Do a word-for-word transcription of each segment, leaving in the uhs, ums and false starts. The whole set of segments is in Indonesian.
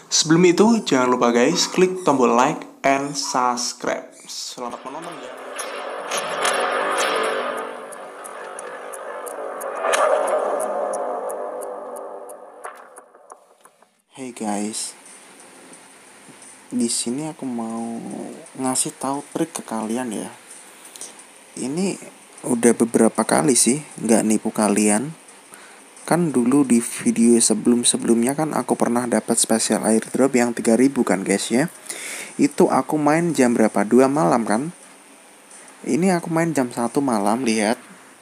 Sebelum itu, jangan lupa guys, klik tombol like and subscribe. Selamat menonton ya. Hey guys, di sini aku mau ngasih tahu trik ke kalian ya. Ini udah beberapa kali sih, nggak nipu kalian. Kan dulu di video sebelum-sebelumnya kan aku pernah dapat special airdrop yang tiga ribu kan guys ya. Itu aku main jam berapa? dua malam kan? Ini aku main jam satu malam, lihat.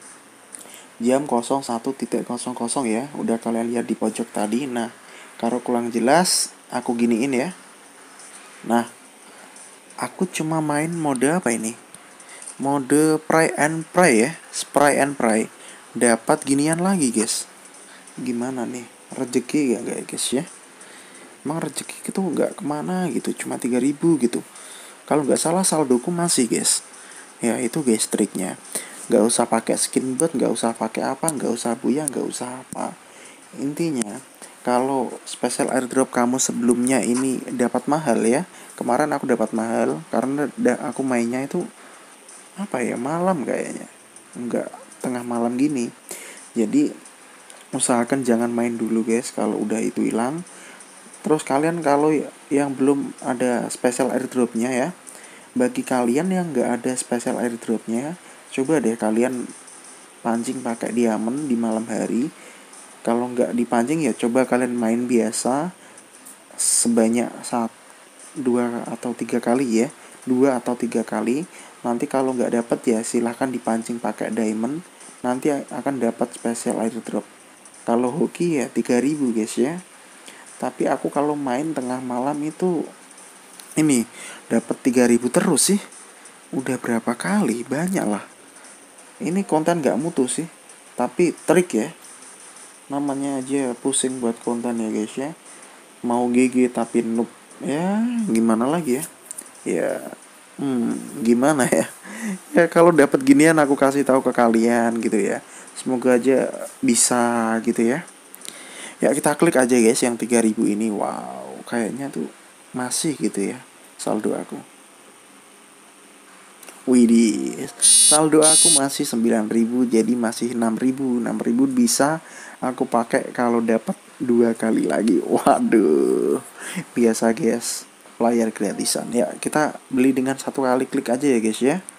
Jam nol satu nol nol ya. Udah kalian lihat di pojok tadi. Nah, kalau kurang jelas aku giniin ya. Nah, aku cuma main mode apa ini? Mode pray and pray ya. Spray and pray. Dapat ginian lagi guys. Gimana nih? Rezeki gak guys ya? Emang rezeki itu gak kemana gitu. Cuma tiga ribu gitu. Kalau gak salah saldoku masih guys. Ya itu guys triknya. Gak usah pakai skin bot, gak usah pakai apa, gak usah buya, gak usah apa. Intinya kalau special airdrop kamu sebelumnya ini dapat mahal ya. Kemarin aku dapat mahal karena aku mainnya itu apa ya, malam kayaknya, enggak tengah malam gini. Jadi usahakan jangan main dulu guys kalau udah itu hilang. Terus kalian kalau yang belum ada special airdropnya ya, bagi kalian yang nggak ada special airdropnya, coba deh kalian pancing pakai diamond di malam hari. Kalau nggak dipancing ya coba kalian main biasa sebanyak satu, dua atau tiga kali ya, dua atau tiga kali. Nanti kalau nggak dapat ya silahkan dipancing pakai diamond. Nanti akan dapat special airdrop. Kalau hoki ya tiga ribu guys ya. Tapi aku kalau main tengah malam itu ini dapat tiga ribu terus sih. Udah berapa kali? Banyak lah. Ini konten gak mutu sih, tapi trik ya. Namanya aja pusing buat konten ya guys ya. Mau G G tapi noob. Ya gimana lagi ya. Ya hmm, gimana ya. Ya kalau dapat ginian aku kasih tahu ke kalian gitu ya. Semoga aja bisa gitu ya. Ya kita klik aja guys yang tiga ribu ini. Wow, kayaknya tuh masih gitu ya saldo aku. Widih, saldo aku masih sembilan ribu, jadi masih enam ribu. enam ribu bisa aku pakai kalau dapat dua kali lagi. Waduh, biasa guys, layar gratisan. Ya kita beli dengan satu kali klik aja ya guys ya.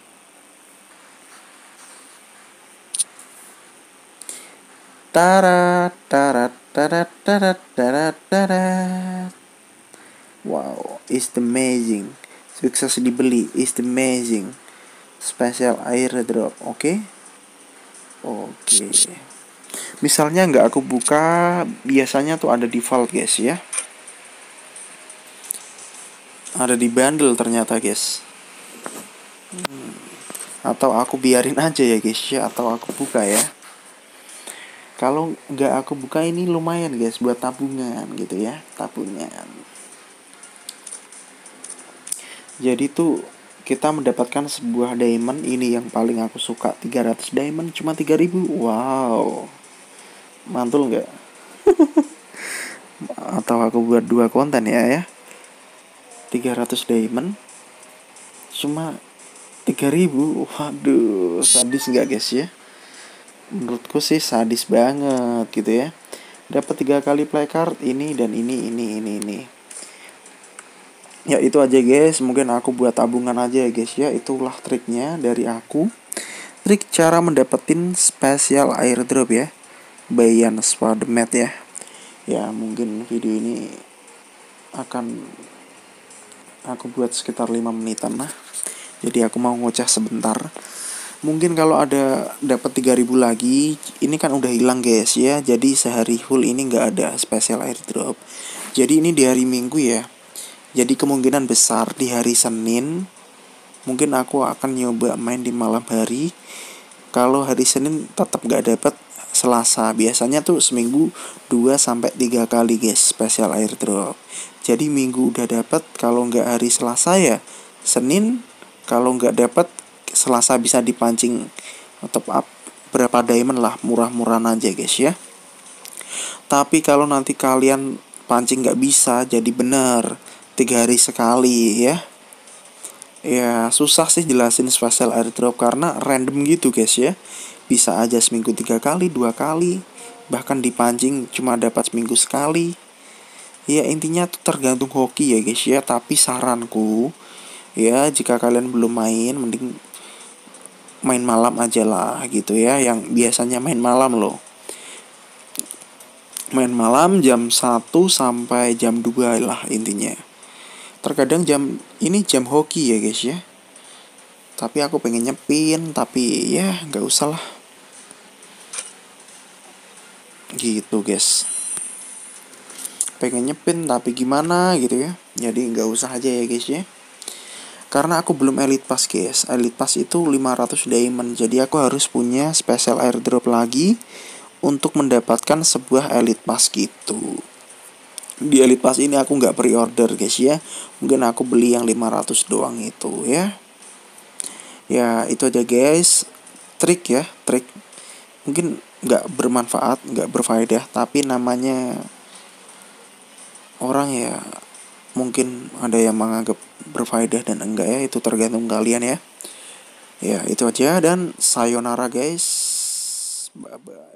Tarat, tarat, tarat, tarat, tarat, tarat. Wow, it's amazing. Sukses dibeli, it's amazing. Special airdrop, oke? Okay? Oke. Okay. Misalnya nggak aku buka, biasanya tuh ada default guys ya. Ada di bundle ternyata guys. Hmm. Atau aku biarin aja ya guys ya, atau aku buka ya. Kalau nggak aku buka ini lumayan guys buat tabungan gitu ya, tabungan. Jadi tuh kita mendapatkan sebuah diamond ini yang paling aku suka, tiga ratus diamond cuma tiga ribu. Wow. Mantul nggak? Atau aku buat dua konten ya ya. tiga ratus diamond cuma tiga ribu. Waduh, sadis nggak guys ya? Menurutku sih sadis banget gitu ya. Dapat tiga kali play card ini dan ini ini ini ini. Ya itu aja guys, mungkin aku buat tabungan aja ya guys ya. Itulah triknya dari aku. Trik cara mendapetin special airdrop ya, Bayan Swademet ya. Ya mungkin video ini akan aku buat sekitar lima menitan lah. Jadi aku mau ngoceh sebentar. Mungkin kalau ada dapat tiga ribu lagi, ini kan udah hilang guys ya. Jadi sehari full ini nggak ada special airdrop. Jadi ini di hari Minggu ya. Jadi kemungkinan besar di hari Senin mungkin aku akan nyoba main di malam hari. Kalau hari Senin tetap nggak dapat, Selasa biasanya tuh seminggu dua sampai tiga kali guys special airdrop. Jadi Minggu udah dapat, kalau nggak hari Selasa ya Senin. Kalau nggak dapat Selasa bisa dipancing top up berapa diamond lah, murah-murahan aja guys ya. Tapi kalau nanti kalian pancing nggak bisa jadi bener tiga hari sekali ya. Ya susah sih jelasin special airdrop karena random gitu guys ya. Bisa aja seminggu tiga kali, dua kali, bahkan dipancing cuma dapat seminggu sekali. Ya intinya tuh tergantung hoki ya guys ya. Tapi saranku ya, jika kalian belum main, mending main malam aja lah gitu ya. Yang biasanya main malam loh. Main malam jam satu sampai jam dua lah intinya. Terkadang jam ini jam hoki ya guys ya. Tapi aku pengen nyepin, tapi ya nggak usah lah. Gitu guys. Pengen nyepin tapi gimana gitu ya. Jadi nggak usah aja ya guys ya. Karena aku belum elite pass guys. Elite pass itu lima ratus diamond. Jadi aku harus punya special airdrop lagi untuk mendapatkan sebuah elite pass gitu. Di elite pass ini aku nggak pre-order guys ya. Mungkin aku beli yang lima ratus doang itu ya. Ya itu aja guys. Trik ya, trik. Mungkin nggak bermanfaat, nggak berfaedah, tapi namanya orang ya, mungkin ada yang menganggap berfaedah dan enggak ya, itu tergantung kalian ya. Ya itu aja dan sayonara guys. Bye bye.